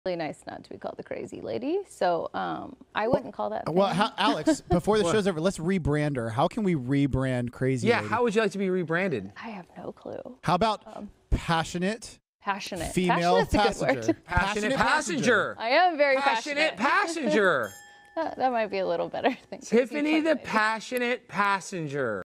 Really nice not to be called the crazy lady, so I wouldn't call that. Well, Alex, before the show's over, let's rebrand her. How can we rebrand crazy lady? How would you like to be rebranded? I have no clue. How about passionate? Passionate. Female Passionate's a good word. Passionate passenger. I am very Passionate passenger. That might be a little better. Tiffany the passionate passenger.